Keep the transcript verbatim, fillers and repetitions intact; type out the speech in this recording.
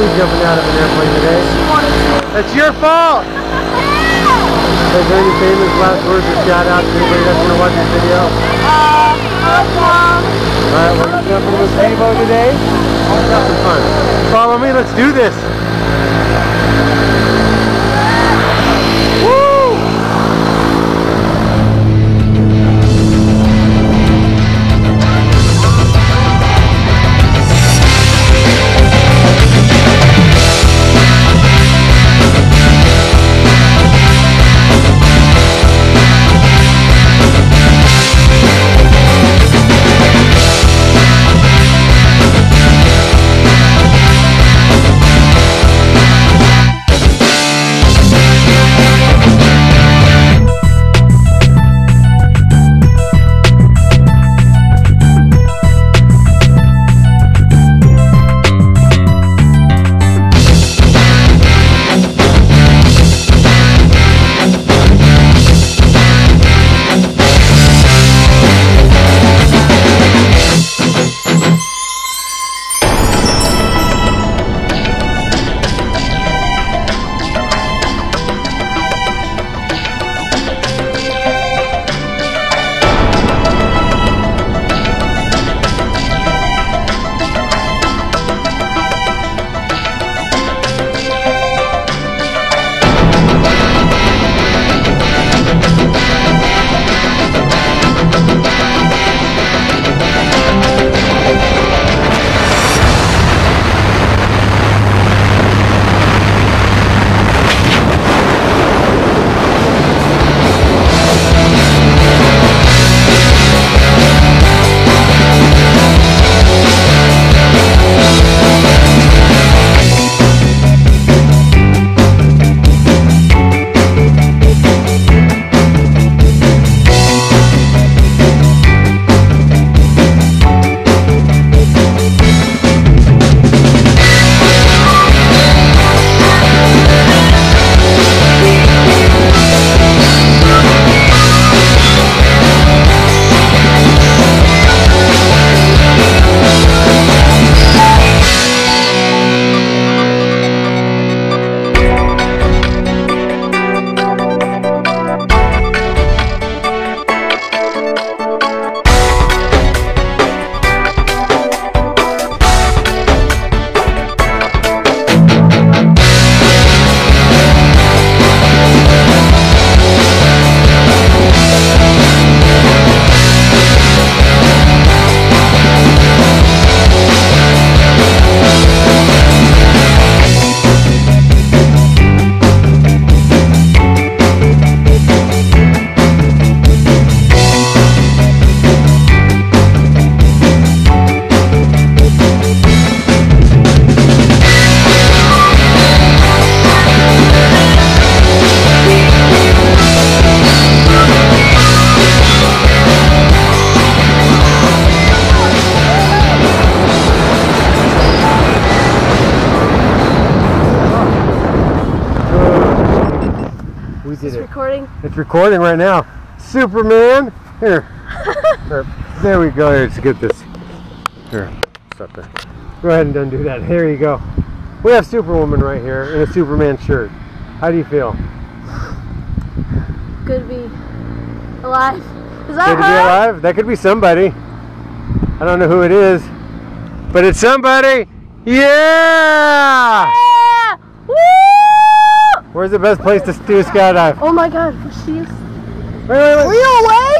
you jumping out of an airplane today? She wanted to. That's your fault! Is there any famous last words or shout out to anybody that's going to watch this video? Uh, Mom. Alright, we're going to jump into this rainbow today. Let's have some fun. Follow me, let's do this! It's recording. It's recording right now. Superman! Here. Here. There we go. Let's get this. Here. Stop there. Go ahead and undo that. There you go. We have Superwoman right here in a Superman shirt. How do you feel? Good to be alive. Is that Good to her? be alive? That could be somebody. I don't know who it is, but it's somebody. Yeah! Yeah! Woo! Where's the best place to do a skydive? Oh my God, she is. Wait, wait, wait. Are you away?